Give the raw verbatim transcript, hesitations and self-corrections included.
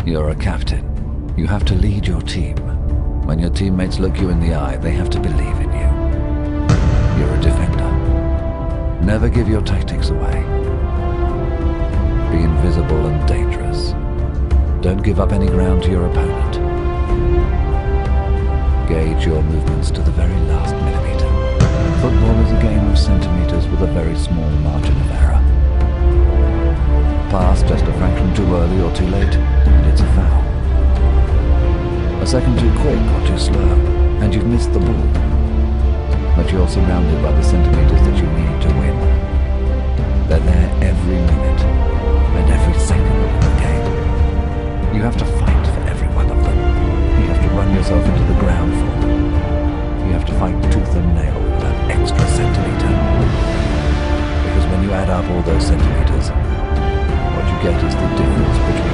You're a captain. You have to lead your team. When your teammates look you in the eye, they have to believe in you. You're a defender. Never give your tactics away. Be invisible and dangerous. Don't give up any ground to your opponent. Gauge your movements to the very last millimeter. Football is a game of centimeters with a very small margin of error. Pass just a fraction too early or too late, and it's a foul. A second too quick or too slow, and you've missed the ball. But you're surrounded by the centimeters that you need to win. They're there every minute and every second of the game. You have to fight for every one of them. You have to run yourself into the ground for them. You have to fight tooth and nail for that extra centimeter. Because when you add up all those centimeters, what you get is the difference between